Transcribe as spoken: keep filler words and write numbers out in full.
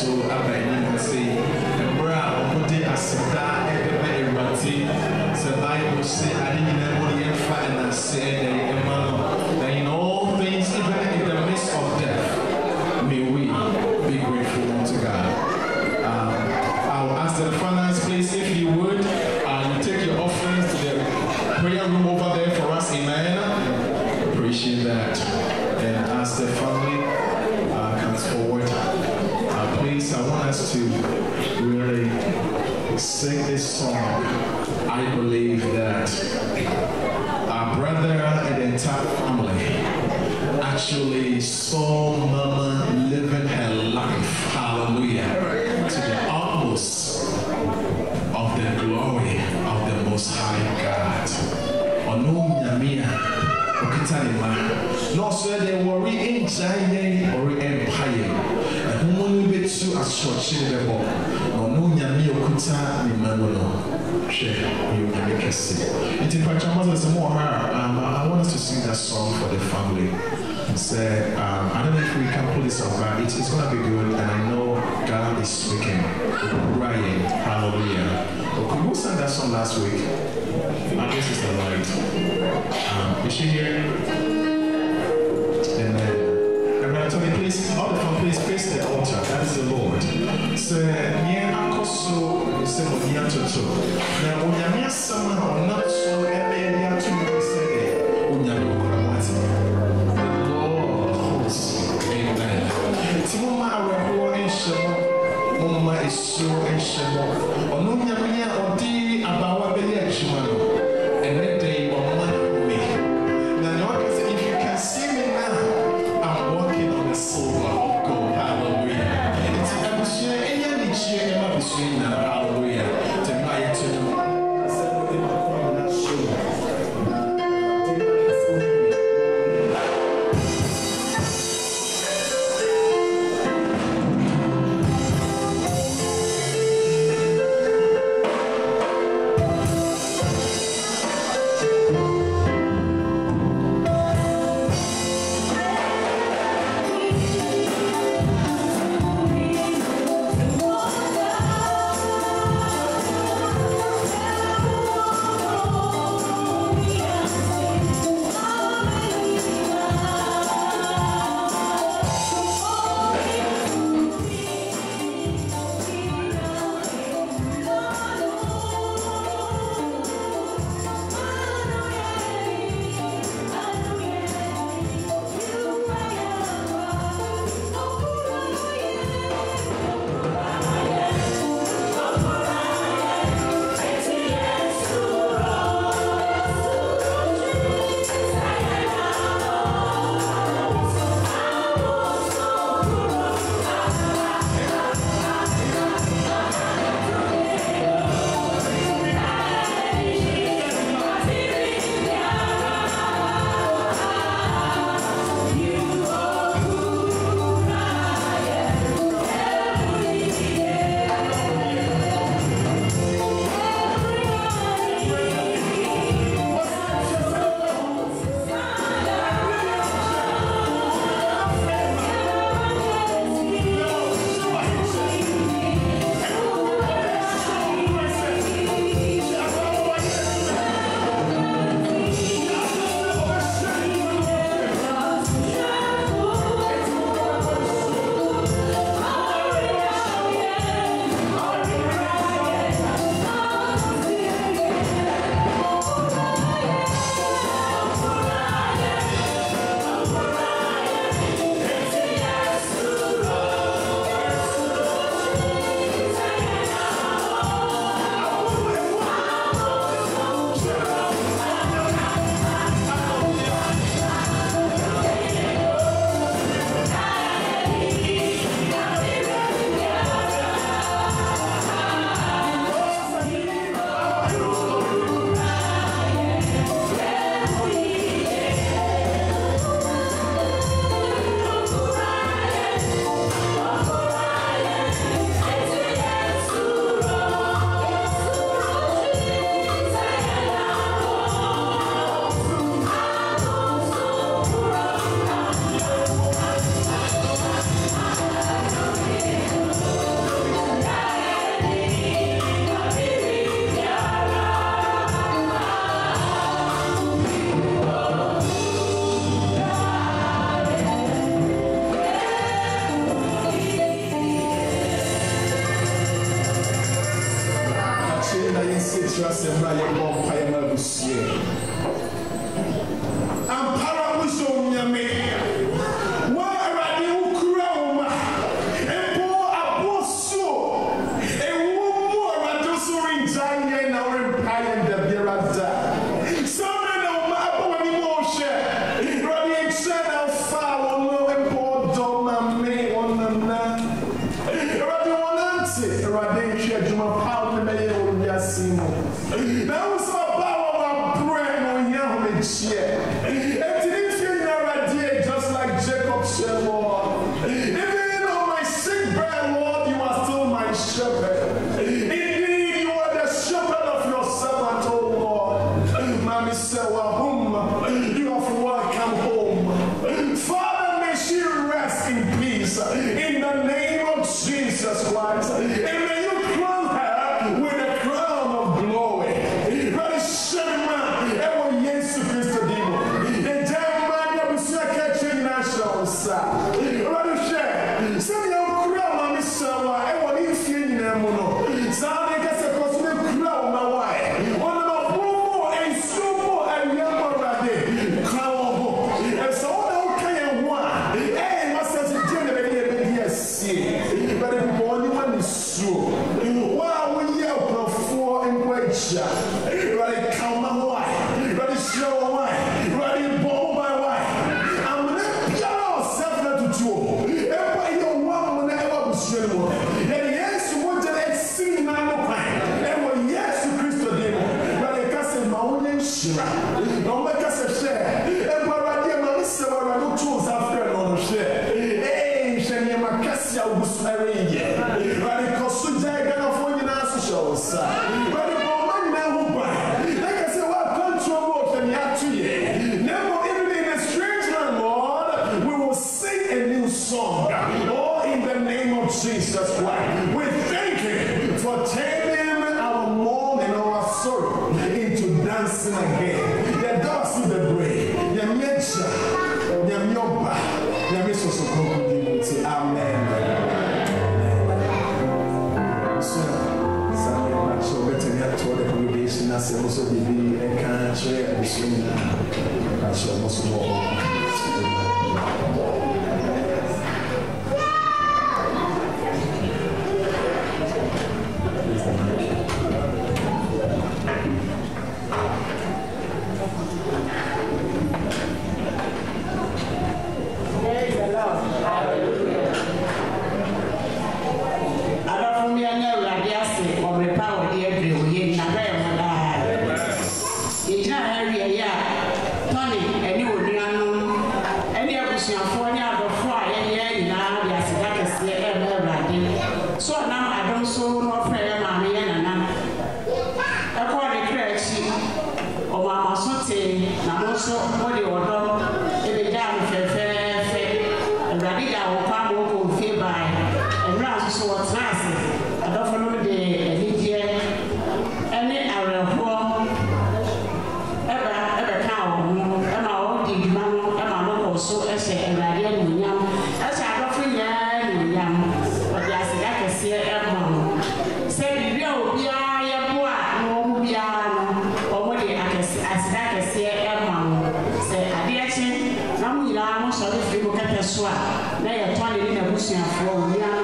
so abaini na say embra omode aseda ebe erati the Bible say adina body emfa and say emano that in all things even in the midst of death may we be grateful unto God. um, I'll ask the fathers please if you would uh, you take your offerings to the prayer room over there for us. Amen. Appreciate that. And as the family uh, comes forward, uh, please, I want us to really sing this song. I believe that our brother and the entire family actually saw Mama living her life, hallelujah, to the utmost of the glory of the Most High God. Onu nyamia okutanima no so they worry in giant or empire and who betu ashochi the bo onu nyamia okuta ni manono share you nyamia kesi it in fact um I want us to sing that song for the family and say um I don't know if we can pull this off, but it's, it's gonna be good, and I know God is speaking. Ryan, hallelujah. Okay, who sang that song last week? I guess it's the light. Um, is she here? And then, I'm going to tell you, please, all the fun, please face the altar. That is the Lord. So, near Akoso, you say, when you're to now, when you're someone or not so, and you're to say, when you're the Lord hosts. Amen. Timoma, our in Shemo, Mama is so in Shemo, or no, or D about the Shimano. And that day, one month me. Now, if you can see me now, I'm walking on the silver of gold. Hallelujah. It's a share, and you share my machine now. Hallelujah. To my eternal. to assemble your bomb fire this year. I'm Paramuso Yame. Where are you, Kurama? And poor Apostle. And one more Radoso in Jaya and our empire the Birada. Some men of my own emotion. Radiant Channel Foul and poor Doma May on the night. Radiant Radiant Juma Power May on Yasimo. That was my power of brain on Yahweh. And didn't feel Radia just like Jacob said, Lord. Even on my sick bed, Lord, you are still my shepherd. Indeed, you are the shepherd of your servant, oh Lord. Mammy said, well, whom you have welcome home. Father, may she rest in peace in the name of Jesus Christ. And may you crown her with a crown of glory. That is Shema, and when Jesus Christ did. The German of the second national side. Rather share. Some young crown, Miss Sawa, and what if you in a mono. Some gets a cosmic crown, my wife. One of my poor and super and young already. Crown. And so now can you want? Hey, must have to generate a yes. But if only one is true. Wow, we yell for and wait. Right, count my wife. Right, show wife. Right, ball my wife. I'm going to be all self to do. Everybody don't want to ever be sure. And yes, you want to see now. And when yes, you Christo did. Right, I can't say my own name. No make us a share. And what I did, my sister, I don't choose after another share. Hey, Shania Macasia was married. Right, because Suja got off when you answer shows. Right, Jesus Christ, we thank you for turning our mourn and our sorrow into dancing again. The doors in the grave, the nature, the yoba, the resource of community. Amen. So, Sunday, much so better than to the congregation as also be a country and swing. That's almost more. Na yɛ tɔn ne na busuafoɔ